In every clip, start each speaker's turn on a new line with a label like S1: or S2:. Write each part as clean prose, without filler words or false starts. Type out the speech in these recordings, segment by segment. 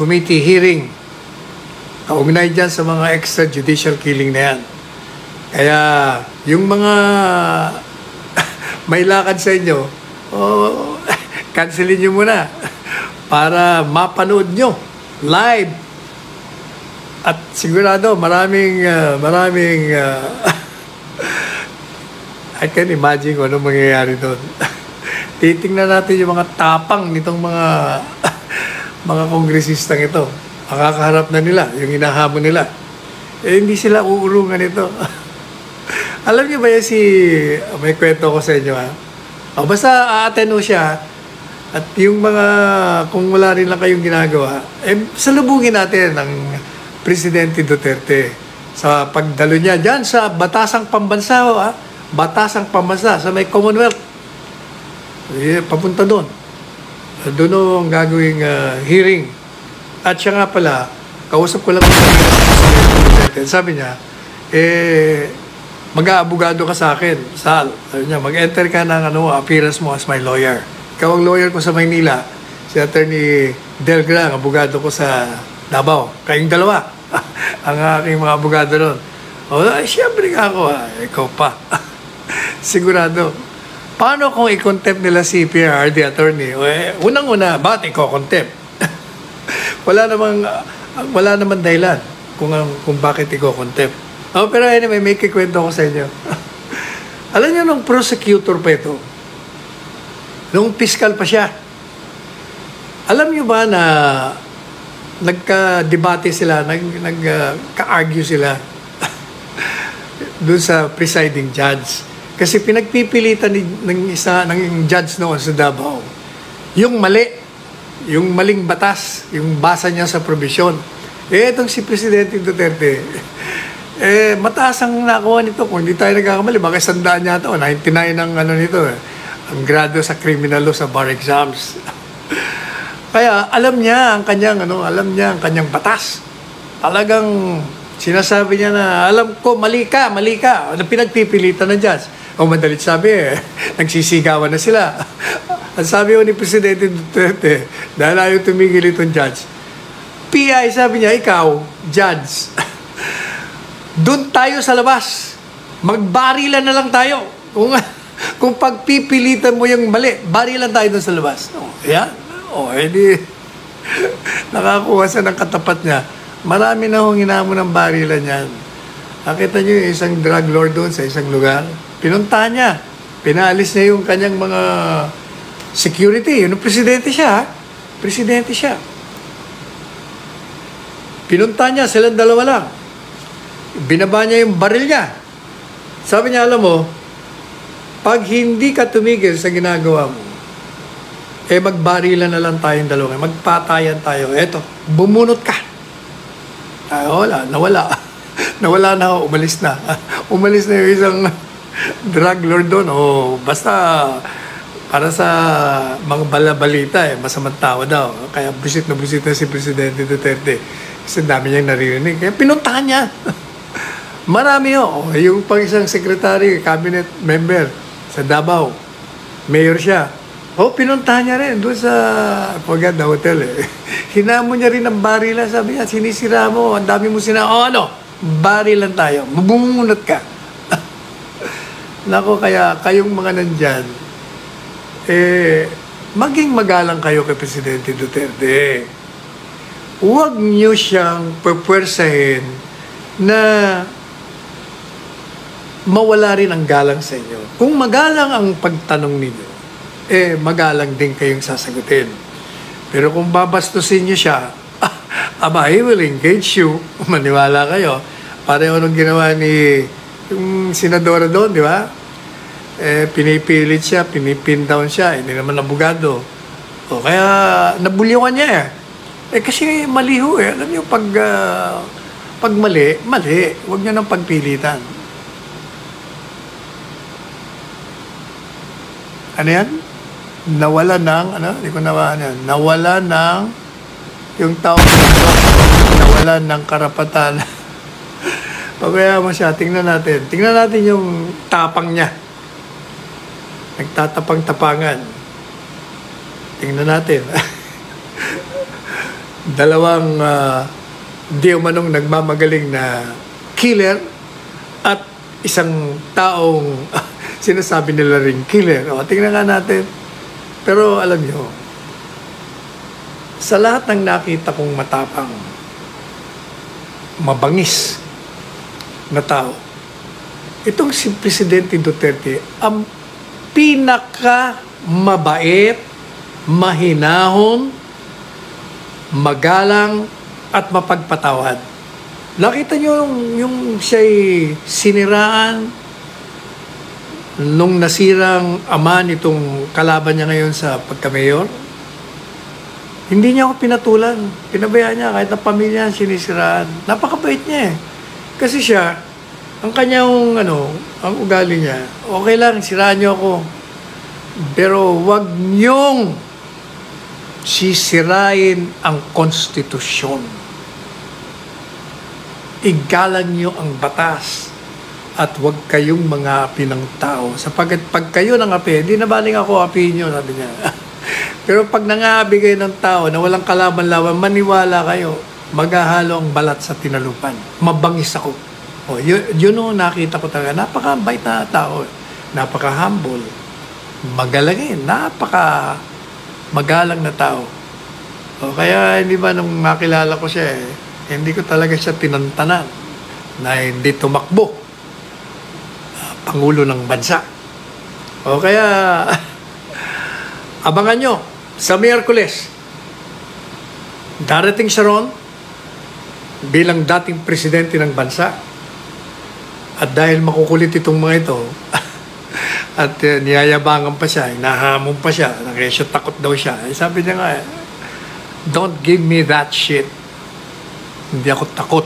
S1: committee hearing. Kaugnay dyan sa mga extrajudicial killing na yan. Kaya yung mga may lakad sa inyo, cancelin nyo muna para mapanood nyo live. At sigurado maraming I can imagine kung ano mangyayari doon. Titingnan natin yung mga tapang nitong mga kongresistang ito. Makakaharap na nila, yung hinahamon nila. Hindi sila uurungan ito. Alam niyo ba yan may kwento ko sa inyo ha? Basta a-attend siya at yung mga, kung wala rin lang kayong ginagawa, salubungin natin ang Presidente Duterte sa pagdalo niya dyan sa Batasang Pambansa, Batasang Pambansa sa may Commonwealth. Papunta doon. Doon ang gagawing hearing. At siya nga pala, kausap ko lang sabi niya, mag-aabogado ka sa akin, Sal. Sabi niya, mag-enter ka ng appearance mo as my lawyer. Ikaw ang lawyer ko sa Maynila, si Attorney Delgra, ang abogado ko sa Davao. Kayong dalawa, ang aking mga abogado doon. Siyempre nga ako, ikaw pa. Sigurado. Paano kung i-contempt nila si PRRD attorney? Unang-una, bakit i-contempt? wala naman dahilan kung bakit i-contempt. Pero anyway, may kikwento ko sa inyo. Alam niyo, nung prosecutor pa ito, nung fiscal pa siya, alam niyo ba na nagka-debate sila, nagka-argue sila doon sa presiding judge. Kasi pinagpipilitan ng judge noon sa Davao, yung maling batas, yung basa niya sa probisyon. Itong si Presidente Duterte, mataas ang nakuha nito. Kung hindi tayo nagkakamali, baka 100 yata o 99 ang nito. Ang grado sa criminal law sa bar exams. Kaya alam niya ang kanyang batas. Talagang sinasabi niya na, alam ko, mali ka. Pinagpipilitan ng judge. Madalit sabi, nagsisigawan na sila. Ang sabi ni Presidente Duterte, dahil ayaw tumigil itong judge, PI, sabi niya, ikaw, judge, doon tayo sa labas. Magbarilan na lang tayo. Kung pagpipilitan mo yung mali, barilan tayo doon sa labas. Edi, nakakuha siya ng katapat niya. Marami na hong hinamon ng barilan yan. Nakita niyo yung isang drug lord doon sa isang lugar. Pinuntahan niya. Pinaalis niya yung kanyang mga security. Yung presidente siya. Presidente siya. Pinuntahan niya, silang dalawa lang. Binaba niya yung baril niya. Sabi niya, alam mo, pag hindi ka tumigil sa ginagawa mo, magbarilan na lang tayong dalawa. Magpatayan tayo. Eto, bumunot ka. Nawala. Nawala na, umalis na. Umalis na yung isang drug lord doon. Basta para sa mga balabalita, masamang tao daw. Kaya busit na si Presidente Duterte. Kasi dami niyang naririnig. Kaya pinuntahan niya. Marami yung pang isang secretary, cabinet member sa Davao. Mayor siya. Pinuntahan niya rin doon sa Paganda Hotel. Hinamon niya rin ang barilan. Sabi niya, sinisira mo. Ang dami mo barilan tayo. Bumunot ka. Nako, kaya kayong mga nandyan, maging magalang kayo kay Presidente Duterte. Huwag niyo siyang pupwersahin na mawala rin ang galang sa inyo. Kung magalang ang pagtanong ninyo, magalang din kayong sasagutin. Pero kung babastusin niyo siya, he will engage you. Maniwala kayo. Pareho nung ginawa ni yung senadora doon, di ba? Pinipilit siya, pinipin down siya, hindi naman abogado. Kaya nabuliwan niya kasi mali ho Alam niyo, pag mali. Huwag niyo nang pagpilitan. Ano yan? Nawala ng, hindi ko nawahan yan. Nawala ng, yung taong nawala ng karapatan. Pagkaya mo siya, tingnan natin. Tingnan natin yung tapang niya. Nagtatapang-tapangan. Tingnan natin. dalawang di umanong nagmamagaling na killer at isang taong sinasabi nila ring killer. O, tingnan nga natin. Pero alam nyo, sa lahat ng nakita kong matapang, mabangis na tao, itong si Presidente Duterte ang pinaka mabait, mahinahon, magalang at mapagpatawad. Nakita nyo yung siya'y siniraan nung nasirang ama nitong kalaban niya ngayon sa pagka-mayor. Hindi niya ako pinatulan. Pinabayaan niya kahit na pamilya sinisiraan. Napakabait niya eh. Kasi siya, ang kanyang ang ugali niya, okay lang, siraan niyo ako. Pero wag niyong sisirain ang konstitusyon. Igalang niyo ang batas at wag kayong mga api ng tao. Sapagkat pag kayo nang api, di na baling ako apihin niyo, sabi niya. Pero pag nangaabi kayo ng tao na walang kalaban-laban, maniwala kayo, maghahalo ang balat sa tinalupan. Mabangis ako. O, yun o nakita ko talaga. Napaka-bait na tao. Napaka-humble. Magalangin. Magalang na tao. O, kaya hindi ba nung makilala ko siya hindi ko talaga siya tinantanan na hindi tumakbo. Pangulo ng bansa. O kaya abangan nyo sa Miyerkules. Darating siya ron bilang dating presidente ng bansa. At dahil makukulit itong mga ito, at niyayabangan pa siya, nahamon pa siya, nakesyo takot daw siya. Sabi niya nga, don't give me that shit. Hindi ako takot.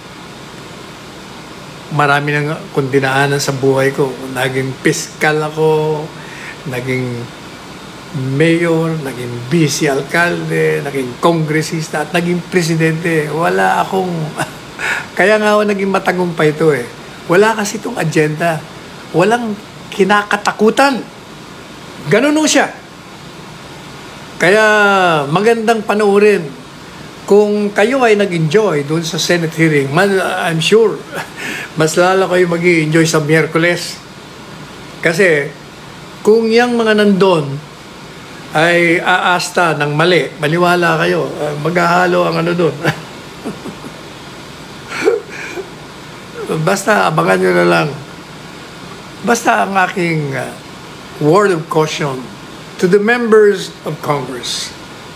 S1: Marami nang kung dinaanan sa buhay ko. Naging piskal ako, naging mayor, naging vice alkalde, naging kongresista, at naging presidente. Wala akong... Kaya nga ako naging matagumpay ito eh. Wala kasi itong agenda. Walang kinakatakutan. Ganun siya. Kaya magandang panoorin. Kung kayo ay nag-enjoy doon sa Senate hearing, I'm sure, mas lalo kayo mag-i-enjoy sa Miyerkules. Kasi, kung yung mga nandun ay aasta ng mali, maniwala kayo, maghahalo ang doon. Basta, abangan nyo na lang. Basta ang aking word of caution to the members of Congress.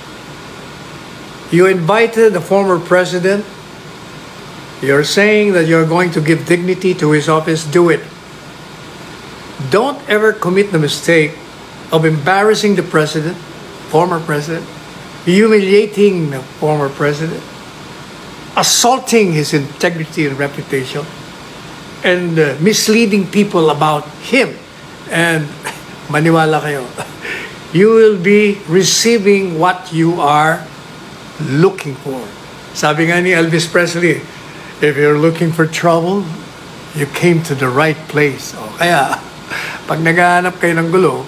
S1: You invited the former president. You're saying that you're going to give dignity to his office. Do it. Don't ever commit the mistake of embarrassing the president, former president, humiliating the former president, assaulting his integrity and reputation, and misleading people about him. And maniwala kayo, you will be receiving what you are looking for. Sabi nga ni Elvis Presley, if you're looking for trouble, you came to the right place. O kaya, pag naghahanap kayo ng gulo,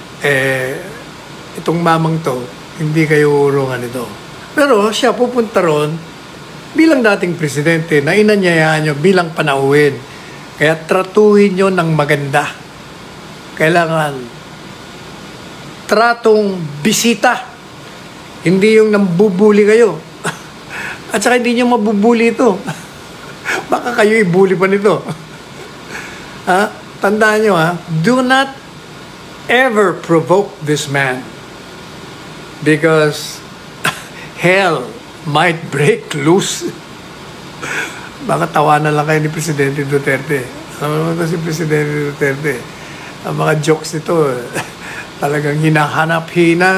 S1: itong mamang to, hindi kayo urungan ito. Pero siya pupunta ron bilang dating presidente na inanyayaan nyo bilang panauhin. Kaya tratuhin nyo ng maganda. Kailangan tratong bisita. Hindi yung nambubuli kayo. At saka hindi nyo mabubuli ito. Baka kayo ibuli pa nito. Ha? Tandaan nyo do not ever provoke this man. Because hell might break loose. Baka tawanan lang kayo ni Presidente Duterte. Alam mo si Presidente Duterte. Ang mga jokes nito, talagang hinahanap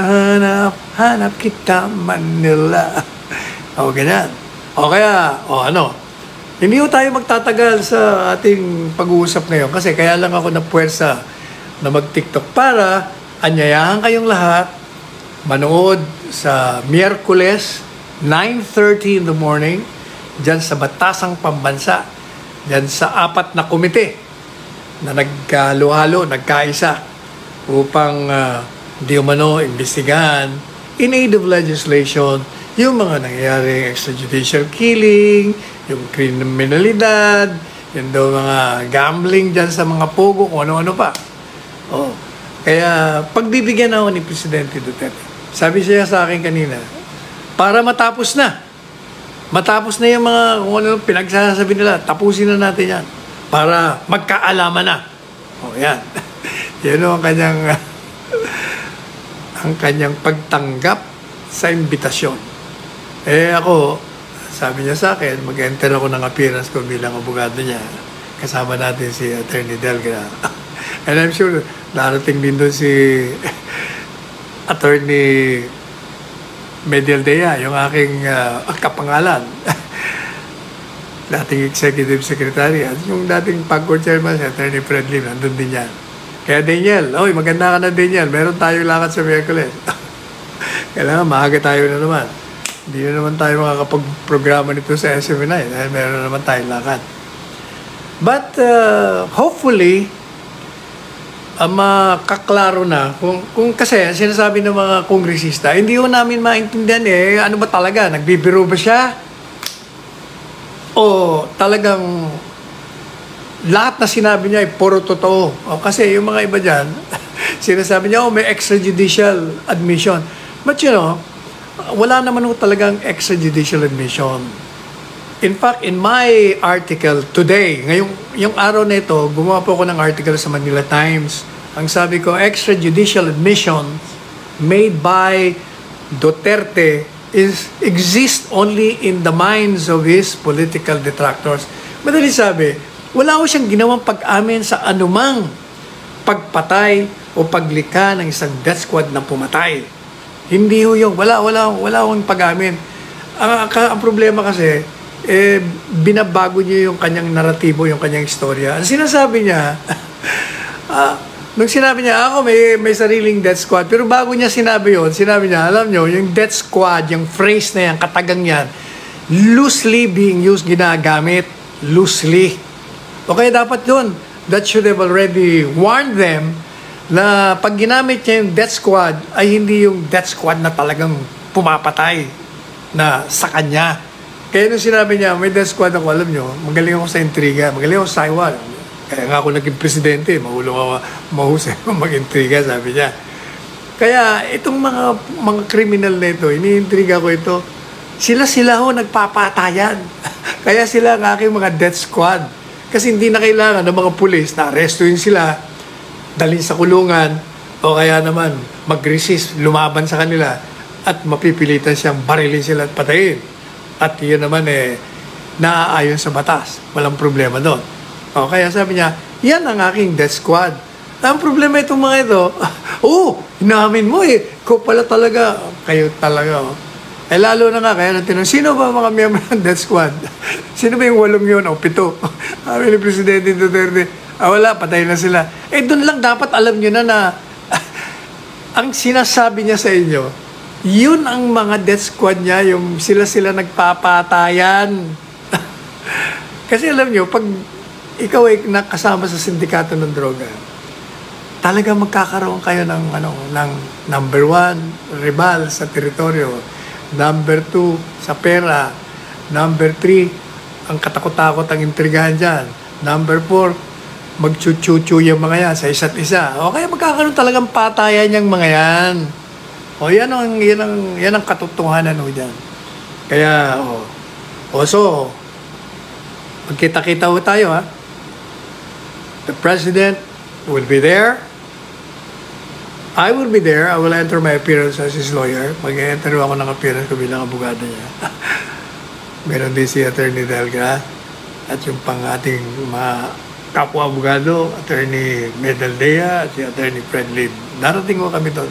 S1: kita Manila. O ganyan. O kaya, hindi ko tayo magtatagal sa ating pag-uusap ngayon kasi kaya lang ako napuwersa na mag-TikTok para anyayahan kayong lahat manood sa Miyerkules 9:30 in the morning dyan sa Batasang Pambansa, dyan sa 4 na komite na nagkahalo-halo, nagkaisa upang di umano imbestigahan in aid of legislation yung mga nangyayaring extrajudicial killing, yung kriminalidad, yung daw mga gambling dyan sa mga pogo, kung ano-ano pa. Oh. Kaya pagbibigyan ako ni Presidente Duterte, sabi siya sa akin kanina, para matapos na. Matapos na yung mga kung ano pinagsasabi nila, tapusin na natin yan. Para magkaalaman na. O yan. Yan ang kanyang ang kanyang pagtanggap sa imbitasyon. Eh ako, sabi niya sa akin, mag-enter ako ng appearance ko bilang abogado niya. Kasama natin si Attorney Delgra. And I'm sure darating din doon si Attorney Medialdea, yung aking kapangalan. Dating executive secretary at yung dating PAGCOR chairman si Attorney Fred Lim, nandun din yan. Kaya Daniel, oy, maganda ka na Daniel, meron tayong lakad sa Miyerkules. Kailangan maaga tayo na naman. Hindi na naman tayo makakapag-programa nito sa SMNI dahil meron na naman tayong lakad. But hopefully, makaklaro na kung kasi sinasabi ng mga kongresista, hindi ko namin maintindihan ano ba talaga, nagbibiro ba siya? O talagang lahat na sinabi niya ay puro totoo. O, kasi yung mga iba dyan, sinasabi niya, may extrajudicial admission. But you know, wala naman talagang extrajudicial admission. In fact, in my article today, yung araw na ito, gumawa po ako ng article sa Manila Times. Ang sabi ko, extrajudicial admission made by Duterte exist only in the minds of his political detractors. Madali sabi, wala ko siyang ginawang pag-amin sa anumang pagpatay o paglikha ng isang death squad na pumatay. Hindi ho yung, wala akong pag-amin. Ang problema kasi, binabago niya yung kanyang naratibo, yung kanyang istorya. Ang sinasabi niya, nung sinabi niya, ako may sariling death squad, pero bago niya sinabi yun, sinabi niya, alam niyo, yung death squad, yung phrase na yan, katagang yan, loosely being used, ginagamit, loosely. O kaya dapat yun, that should have already warned them na pag ginamit niya yung death squad, ay hindi yung death squad na talagang pumapatay na sa kanya. Kaya nung sinabi niya, may death squad ako, alam niyo, magaling ako sa intriga, magaling ako sa Taiwan. Kaya nga ako naging presidente, mahusay ako mag-intriga, sabi niya. Kaya itong mga kriminal na ito, iniintriga ko ito, sila ho nagpapatayan. Kaya sila ang aking mga death squad. Kasi hindi na kailangan ng mga pulis na arestuin sila, dalhin sa kulungan, o kaya naman mag-resist, lumaban sa kanila, at mapipilitan siyang barilin sila at patayin. At yun naman naaayon sa batas. Walang problema doon. O, kaya sabi niya, yan ang aking death squad. Ang problema itong mga ito, inamin mo ikaw pala talaga, kayo talaga. Lalo na nga, kaya natin, sino ba mga miyembro ng death squad? Sino ba yung 8 yun o 7? Sabi ni Presidente Duterte, wala, patay na sila. Doon lang dapat alam nyo na ang sinasabi niya sa inyo, yun ang mga death squad niya, yung sila nagpapatayan. Kasi alam nyo, pag ikaw ay nakasama sa sindikato ng droga, talaga magkakaroon kayo ng number 1, rival sa teritoryo, number 2, sa pera, number 3, ang katakot-takot ang intrigahan dyan, number 4, magchuchuchu yung mga yan sa isa't isa. O kaya magkakaroon talagang patayan yung mga yan. O yan ang katotohanan ho dyan. Kaya, so, magkita-kita ho tayo, ha? The President will be there. I will be there. I will enter my appearance as his lawyer. Mag-enter ako ng appearance ko bilang abogado niya. Meron din si Attorney Delga at yung pang ating mga kapwa abogado, Attorney Medialdea at si Attorney Fred Lim. Darating ko kami doon.